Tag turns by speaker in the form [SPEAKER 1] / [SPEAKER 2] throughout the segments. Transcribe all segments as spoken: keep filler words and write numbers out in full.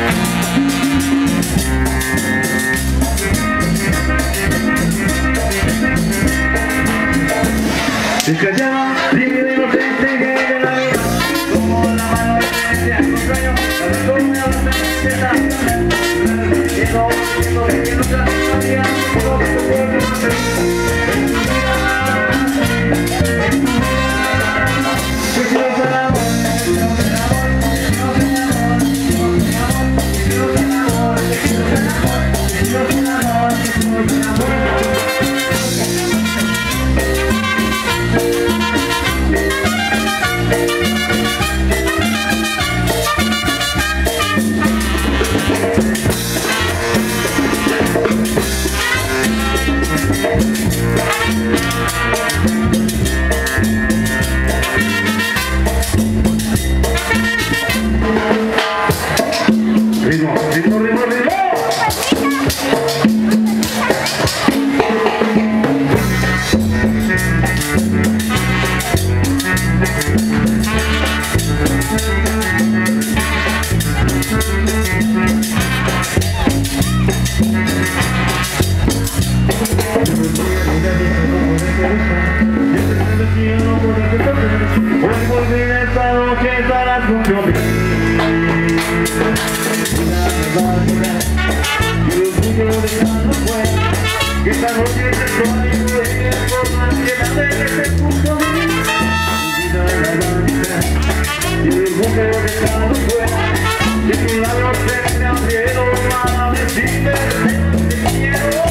[SPEAKER 1] Se callaba, libre inocente que de la vida, como la mano de la con sueño, la retorna a la mente, y no, y no, y no se la sabía, todo tu cuerpo no se en tu vida, en tu vida, pues si no se enamora, si no se enamora, si no se enamora, si no se enamora, si no se enamora, si no se enamora, si no se enamora, si no se enamora. Ritmo, ritmo, ritmo, ritmo. Hoy volví esta noche para conmigo. Que esta noche te estoy por la ansiedad de ese punto de vista. Mi vida era blanca y el mundo de cada fuera. Y tus labios se me abrieron para decirme que te quiero.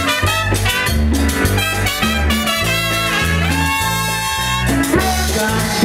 [SPEAKER 1] Blanca.